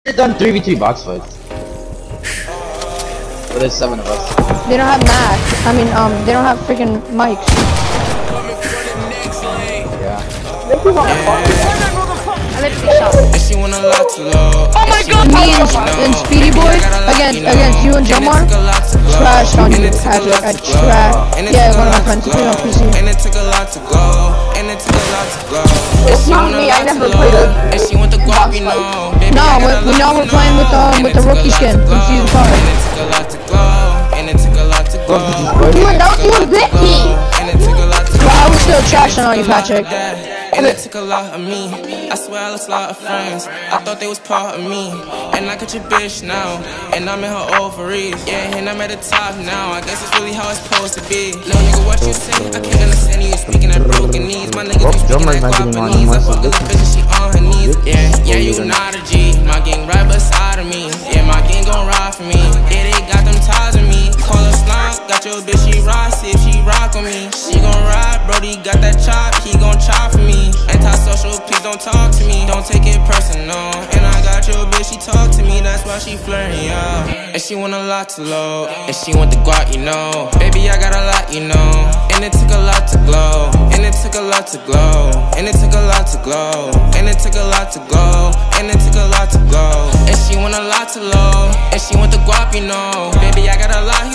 done 3v3 box fights. But there's 7 of us. They don't have Mac. I mean, they don't have freaking mics. Yeah. I literally shot. Oh my god! Me and Speedy Boy against you and Jomar. Trash on you, Patrick. I trash. Yeah, one of my friends played on PC. And it took a lot to go. And it took a lot to go. It's not me, I never played it. And she went to guap, you know. No, we know we're playing with the rookie skin from season 5. And it took a lot to go. And it took a lot to go. Don't you whip me! And it took a lot to go. But I was still trashing on you, Patrick. And it took a lot of me. I swear I lost a lot of friends. I thought they was part of me. And I got your bitch now. And I'm in her ovaries. Yeah, and I'm at the top now. I guess it's really how it's supposed to be. Little nigga, what you say? I can't understand you speaking at broken knees. My nigga, you speaking at Guapanese. I fuck a little bitch and she on her knees. Yeah, you not a G. My gang right beside of me. Yeah, my gang gon' ride for me. Yeah, they got them ties with me. Call her slime. Got your bitch, she ride. See if she rock with me. She gon' ride, Brody got that chop. He gon' chop for me. Antisocial, please don't talk to me. Don't take it personal. And I got your bitch, she talk to me. That's why she flirting, yeah. And she want a lot to load. And she want the guap, you know. Baby, I got a lot, you know. And it took a lot to glow. And it took a lot to glow. And it took a lot to glow. And it took a lot to go. And it took a lot to go. And she want a lot to load. And she want the guap, you know. Baby, I got a lot,